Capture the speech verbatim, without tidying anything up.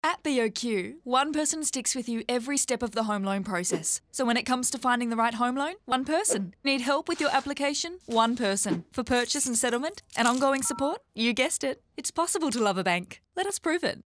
At B O Q, one person sticks with you every step of the home loan process. So when it comes to finding the right home loan, one person. Need help with your application? One person. For purchase and settlement and ongoing support? You guessed it. It's possible to love a bank. Let us prove it.